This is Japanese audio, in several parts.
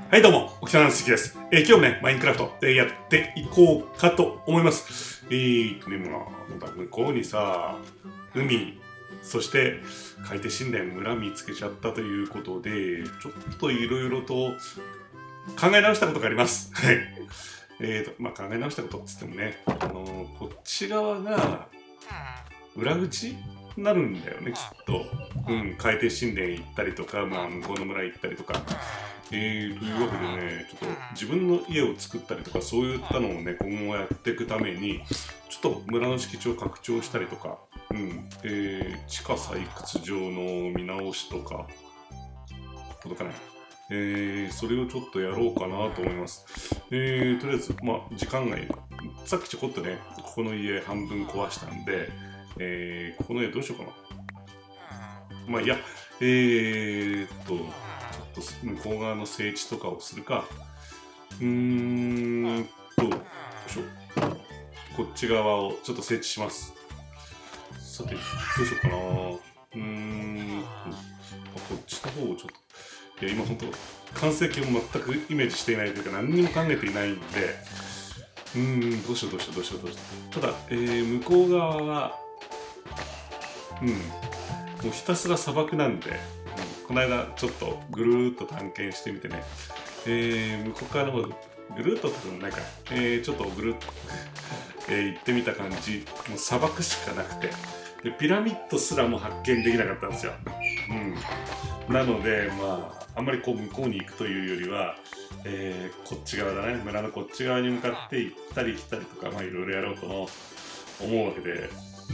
はいどうも、沖縄の関です。今日もね、マインクラフトでやっていこうかと思います。向こうにさ、海、そして海底神殿村見つけちゃったということで、ちょっといろいろと考え直したことがあります。はい。考え直したことっつってもね、こっち側が裏口になるんだよね、きっと。海底神殿行ったりとか、向こうの村行ったりとか。というわけでね、ちょっと自分の家を作ったりとか、そういったのをね、今後やっていくために、ちょっと村の敷地を拡張したりとか、地下採掘場の見直しとか、届かない。それをちょっとやろうかなと思います。とりあえず、時間外、さっきちょこっとね、ここの家半分壊したんで、ここの家どうしようかな。いや、ちょっと向こう側の整地とかをするか。よいしょ。こっち側をちょっと整地します。さて、どうしようかな。こっちの方をちょっと。今本当、完成形を全くイメージしていないというか、何にも考えていないんで、どうしよう。ただ、向こう側は、もうひたすら砂漠なんで、この間ちょっとぐるーっと探検してみてね、向こう側の方ぐるーっとってこともないか、ちょっとぐるっと、行ってみた感じ、もう砂漠しかなくて、でピラミッドすらも発見できなかったんですよ。なので、あんまりこう向こうに行くというよりは、こっち側だね、村のこっち側に向かって行ったり来たりとか、いろいろやろうと思うわけで、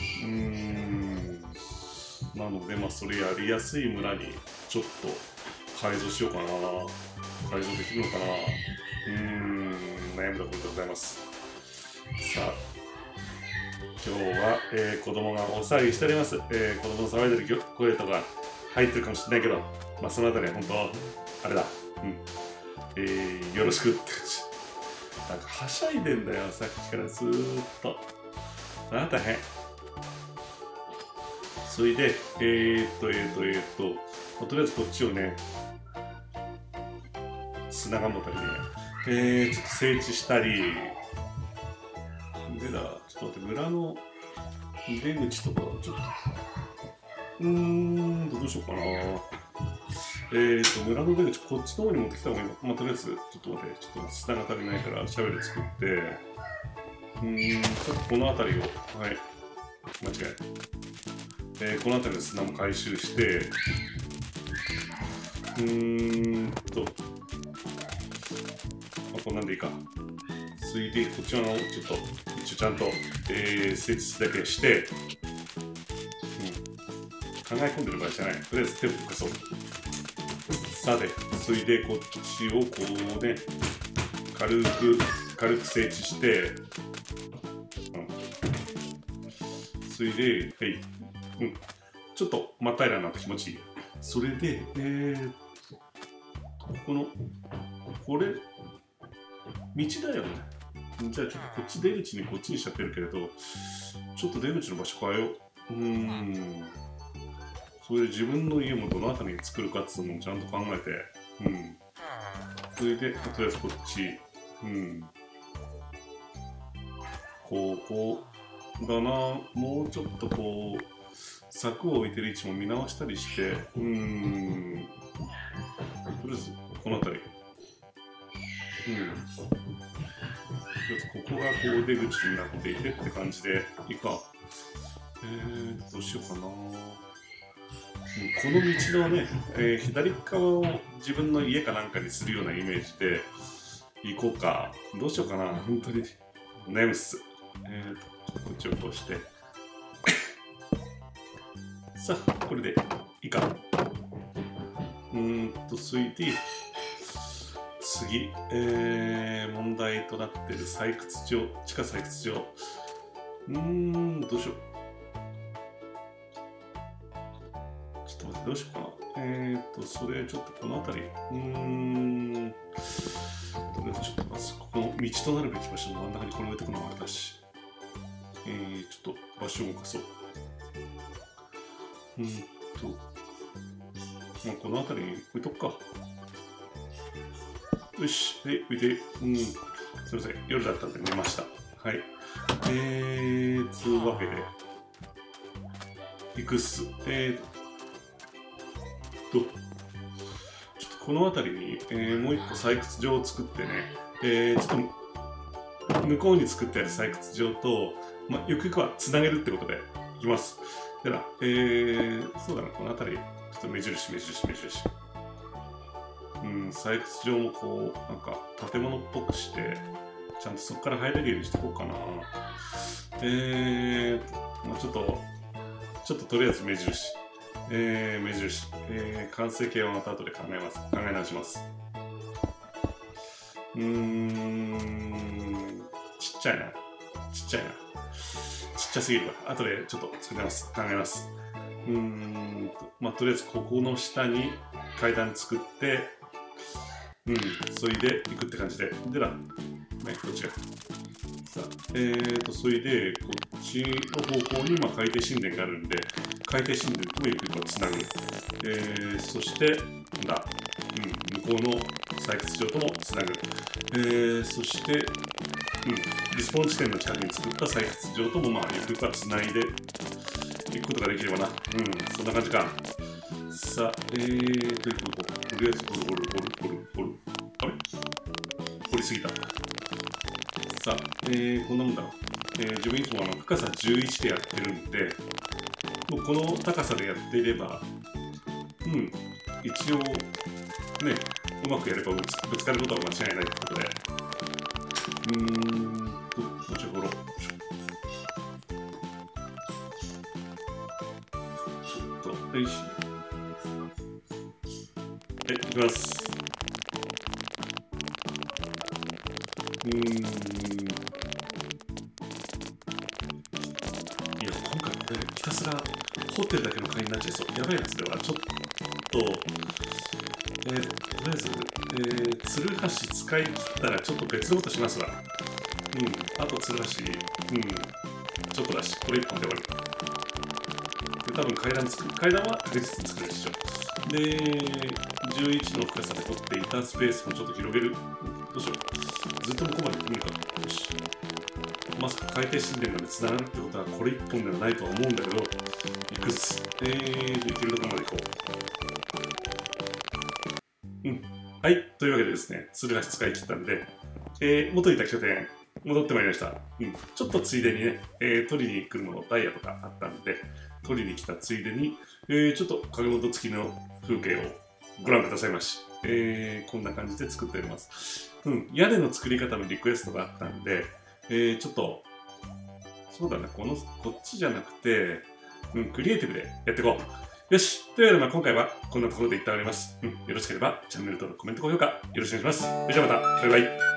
なので、それやりやすい村にちょっと改造しようかな。改造できるのかな。悩んだことでございます。さあ、今日は、子供が大騒ぎしております。子供の騒いでる声とか入ってるかもしれないけど、そのあたりは本当、あれだ。よろしくって感じ。なんかはしゃいでんだよ、さっきからずーっと。大変。それで、とりあえずこっちをね、砂がもたりね、ちょっと整地したり、ちょっと待って、村の出口とか、ちょっと、どうしようかな。村の出口、こっちの方に持ってきた方がいいの。とりあえず、ちょっと待って、ちょっと砂が足りないから、シャベル作って、ちょっとこの辺りを、はい、間違え。この辺りの砂も回収して、こんなんでいいか。ついで、こっちのちょっと、一応ちゃんと、設置だけして、考え込んでる場合じゃない。とりあえず手を動かそう。さて、ついでこっちをこうね、軽く整地して、ついで、はい。ちょっと真っ平らになって気持ちいい。それで、これ、道だよね。じゃあちょっとこっち出口にこっちにしちゃってるけれど、ちょっと出口の場所変えよう。それで自分の家もどの辺りに作るかっていうのをちゃんと考えて、それで、とりあえずこっち、こうだな、もうちょっとこう、柵を置いてる位置も見直したりして、とりあえずこの辺り、ここがこう出口になっていてって感じでいいか。どうしようかな。この道のね、左側を自分の家かなんかにするようなイメージで行こうか。どうしようかな。本当に悩むっす。こっちをこうして。さあ、これでいいか。それで、次、問題となっている採掘場、地下採掘場。どうしよう。ちょっと待って、どうしようかな。それ、ちょっとこの辺り。とりあえずちょっとまず、ここの道となるべき場所の真ん中にこれ置いておくのもあれだし。ちょっと場所を動かそう。この辺りに置いとくか。 よし。で、見て、すみません。夜だったんで寝ました。はい。つうわけで、いくっす。ちょっとこの辺りに、もう一個採掘場を作ってね、ちょっと向こうに作ってある採掘場と、ゆくゆくはつなげるってことでいきます。では、そうだな、この辺り、ちょっと目印。採掘場もこう、なんか建物っぽくして、ちゃんとそこから入れるようにしていこうかな。ちょっととりあえず目印。完成形はまた後で考え直します。ちっちゃすぎるわ。後でちょっと考えます。とりあえずここの下に階段作って、それで行くって感じで。でだ、ね、こっちが。さあ、それで、こっちの方向に海底神殿があるんで、海底神殿ともゆくゆくはつなぐ。そして、向こうの採掘場ともつなぐ。そして、リスポーン地点の近くに作った採掘場ともゆくゆくはつないでいくことができればな。そんな感じか。さあ、とりあえず掘る。あれ掘りすぎた。さあ、こんなもんだろう。自分いつも深さ11でやってるんで、もうこの高さでやっていれば、一応、ね、うまくやればぶつかることは間違いないってことで。もちろん、よいしょ。はい、いきます。いや、今回これ、ひたすら掘ってるだけの会になっちゃいそう。やばいやつでは、ちょっと、とりあえず、ツルハシ使い切ったら、ちょっと別のことしますわ。あとツルハシ、ちょっとだし、これ1本で終わり。で、多分階段は確実に作るでしょ。で、11の深さで掘っていたスペースもちょっと広げる。どうしよう。ずっと向こうまで来るか。よし。まさか海底神殿まで繋がるってことはこれ1本ではないとは思うんだけど、いくっす。できるところまで行こう。はい。というわけでですね、ツルハシ使い切ったんで、元いた拠点、戻ってまいりました。ちょっとついでにね、取りに来るのダイヤとかあったんで、取りに来たついでに、ちょっと影本付きの風景をご覧くださいまし。こんな感じで作っております。屋根の作り方のリクエストがあったんで、ちょっと、そうだね、こっちじゃなくて、クリエイティブでやっていこう。よし。というわけで、今回はこんなところで一旦終わります。よろしければ、チャンネル登録、コメント、高評価、よろしくお願いします。それじゃあまた、バイバイ。